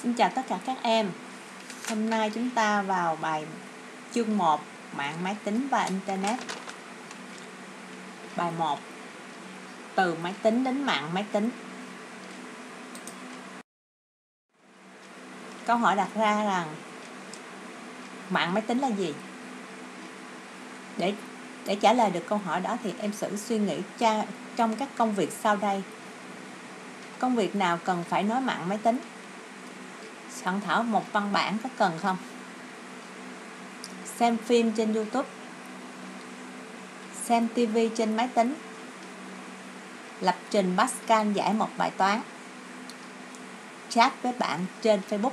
Xin chào tất cả các em. Hôm nay chúng ta vào bài chương 1 mạng máy tính và Internet. Bài 1. Từ máy tính đến mạng máy tính. Câu hỏi đặt ra rằng mạng máy tính là gì? Để trả lời được câu hỏi đó thì em sẽ suy nghĩ trong các công việc sau đây. Công việc nào cần phải nói mạng máy tính? Soạn thảo một văn bản có cần không? Xem phim trên YouTube, xem TV trên máy tính, lập trình Pascal giải một bài toán, chat với bạn trên Facebook.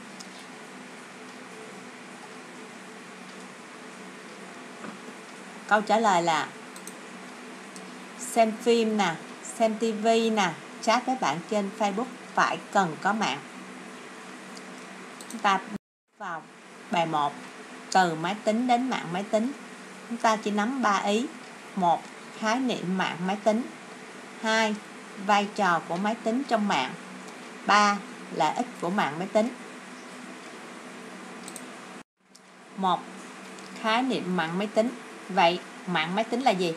Câu trả lời là xem phim nè, xem TV nè, chat với bạn trên Facebook phải cần có mạng. Chúng ta vào bài 1, từ máy tính đến mạng máy tính. Chúng ta chỉ nắm 3 ý. 1. Khái niệm mạng máy tính. 2. Vai trò của máy tính trong mạng. 3. Lợi ích của mạng máy tính. 1. Khái niệm mạng máy tính. Vậy mạng máy tính là gì?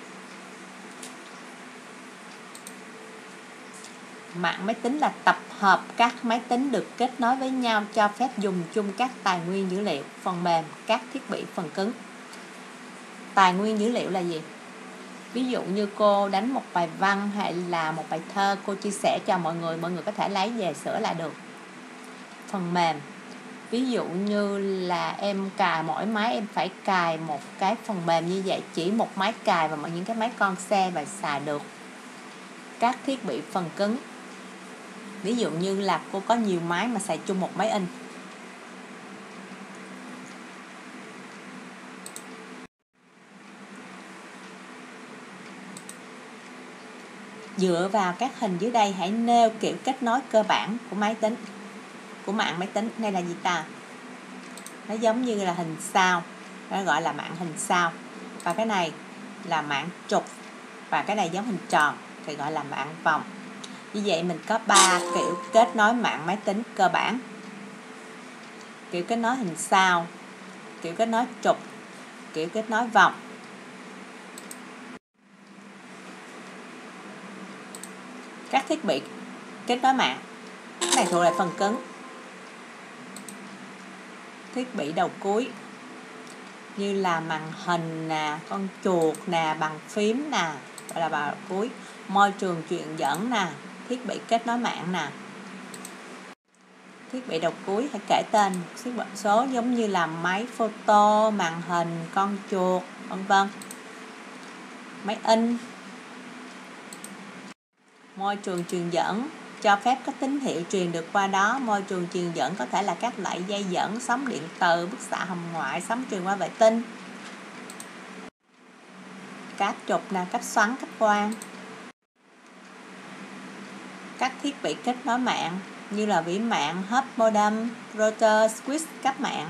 Mạng máy tính là tập hợp các máy tính được kết nối với nhau cho phép dùng chung các tài nguyên dữ liệu, phần mềm, các thiết bị phần cứng. Tài nguyên dữ liệu là gì? Ví dụ như cô đánh một bài văn hay là một bài thơ, cô chia sẻ cho mọi người có thể lấy về sửa lại được. Phần mềm, ví dụ như là em cài mỗi máy em phải cài một cái phần mềm như vậy, chỉ một máy cài và những cái máy con xe và xài được. Các thiết bị phần cứng, ví dụ như là cô có nhiều máy mà xài chung một máy in. Dựa vào các hình dưới đây, hãy nêu kiểu kết nối cơ bản của máy tính, của mạng máy tính. Đây là gì ta? Nó giống như là hình sao, nó gọi là mạng hình sao. Và cái này là mạng trục, và cái này giống hình tròn thì gọi là mạng vòng. Như vậy mình có 3 kiểu kết nối mạng máy tính cơ bản. Kiểu kết nối hình sao, kiểu kết nối trục, kiểu kết nối vòng. Các thiết bị kết nối mạng, cái này thuộc về phần cứng. Thiết bị đầu cuối như là màn hình nè, con chuột nè, bàn phím nè, gọi là đầu cuối. Môi trường truyền dẫn nè, thiết bị kết nối mạng nè. Thiết bị đầu cuối hãy kể tên một số giống như là máy photo, màn hình, con chuột, vân vân. Máy in. Môi trường truyền dẫn cho phép có tín hiệu truyền được qua đó. Môi trường truyền dẫn có thể là các loại dây dẫn, sóng điện từ, bức xạ hồng ngoại, sóng truyền qua vệ tinh. Các trục là cấp xoắn, cấp quang. Các thiết bị kết nối mạng như là vĩ mạng, hub, modem, router, switch, cáp mạng.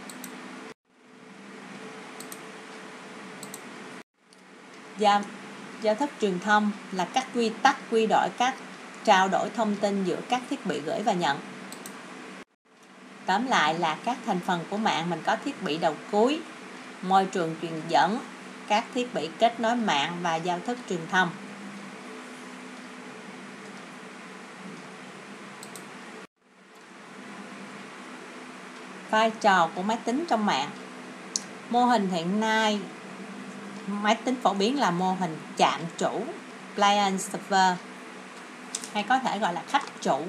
Giao thức truyền thông là các quy tắc quy đổi các trao đổi thông tin giữa các thiết bị gửi và nhận. Tóm lại là các thành phần của mạng mình có thiết bị đầu cuối, môi trường truyền dẫn, các thiết bị kết nối mạng và giao thức truyền thông. Vai trò của máy tính trong mạng. Mô hình hiện nay máy tính phổ biến là mô hình chạm chủ, client server, hay có thể gọi là khách chủ.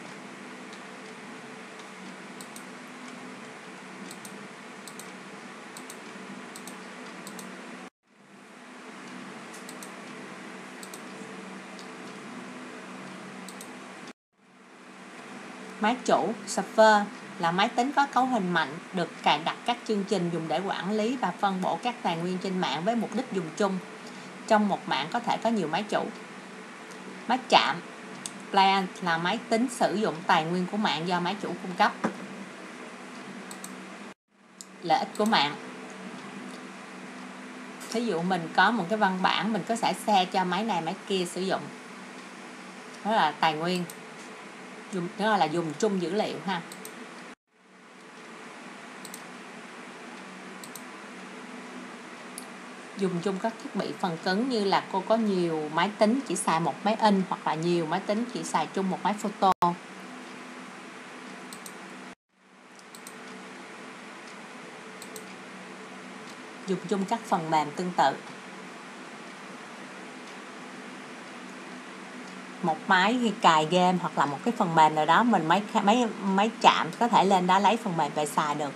Máy chủ, server, là máy tính có cấu hình mạnh, được cài đặt các chương trình dùng để quản lý và phân bổ các tài nguyên trên mạng với mục đích dùng chung. Trong một mạng có thể có nhiều máy chủ. Máy chạm, client, là máy tính sử dụng tài nguyên của mạng do máy chủ cung cấp. Lợi ích của mạng. Thí dụ mình có một cái văn bản, mình có thể share cho máy này máy kia sử dụng. Đó là tài nguyên. Đó là dùng chung dữ liệu ha. Dùng chung các thiết bị phần cứng như là cô có nhiều máy tính chỉ xài một máy in, hoặc là nhiều máy tính chỉ xài chung một máy photo. Dùng chung các phần mềm tương tự. Một máy khi cài game hoặc là một cái phần mềm nào đó, mình máy chạm có thể lên đó lấy phần mềm về xài được.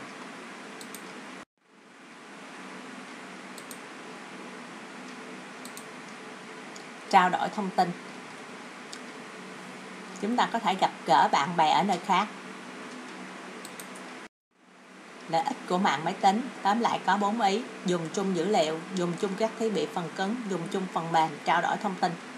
Trao đổi thông tin. Chúng ta có thể gặp gỡ bạn bè ở nơi khác. Lợi ích của mạng máy tính tóm lại có 4 ý: dùng chung dữ liệu, dùng chung các thiết bị phần cứng, dùng chung phần mềm, trao đổi thông tin.